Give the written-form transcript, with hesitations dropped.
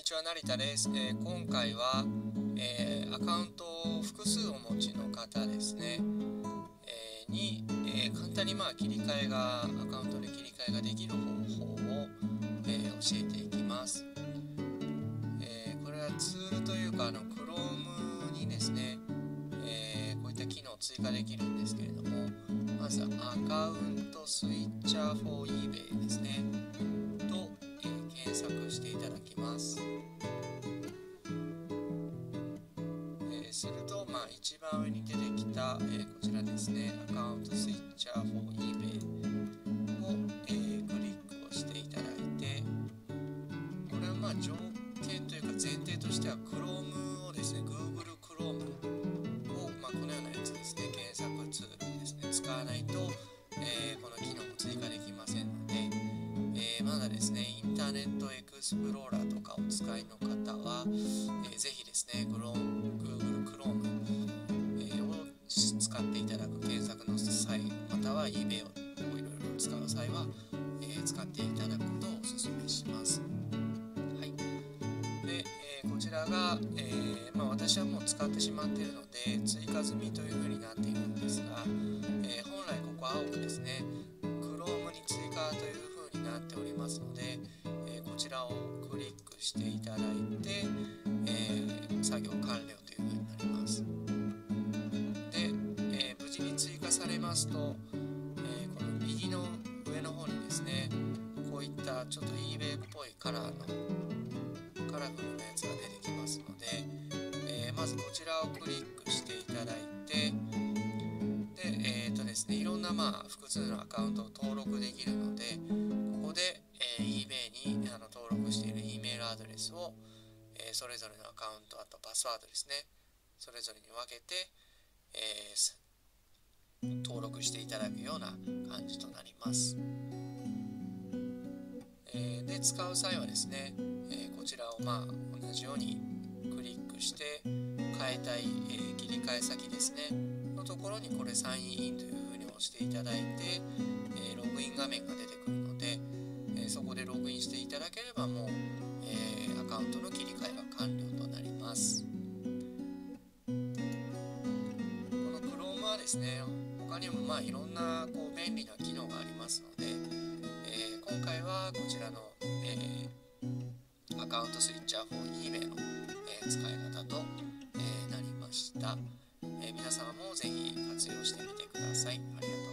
にちは、成田です。今回は、アカウントを複数お持ちの方ですね、簡単にアカウントで切り替えができる方法を、教えていきます。これはツールというかChrome にですね、こういった機能を追加できるんですけれども、まずアカウントスイッチャー for eBay ですねと、検索していただきます。すると、一番上に出てきた、こちらですね、アカウントスイッチャー for eBay を、クリックをしていただいて、これは条件というか前提としては Chrome をですね、Google Chrome を、このようなやつですね、検索ツールですね、使わないと、この機能も追加できませんので、まだですね、インターネットエクスプローラーとかお使いの方は、ぜひですね、Google Chrome、を使っていただく検索の際、または eBay をいろいろ使う際は、使っていただくことをお勧めします。はい。で、こちらが、私はもう使ってしまっているので追加済みというふうになっているんですが、本来ここ青くですね、Chrome に追加というふうになっておりますので、こちらをクリックしていただいて、作業完了というふうになります。で、無事に追加されますと、この右の上の方にですね、こういったちょっと eBay っぽいカラフルなやつが出てきますので、まずこちらをクリックしていただいて、で、ですね、いろんな複数のアカウントを登録できるので、ここで、eBay に登録している E メールアドレスを、それぞれのアカウント、あとパスワードですね、それぞれに分けて、登録していただくような感じとなります。で、使う際はですね、こちらを同じようにクリックして変えたい、切り替え先ですねのところにこれサインインというふうに押していただいて、ログイン画面が出てくるので、そこでログインしていただければもう、アカウントの切り替えが完了となります。この Chrome はですね、他にもいろんな便利な機能がありますので、今回はこちらの、アカウントスイッチャー for eBay の、使い方と、なりました。皆様もぜひ活用してみてください。ありがとうございます。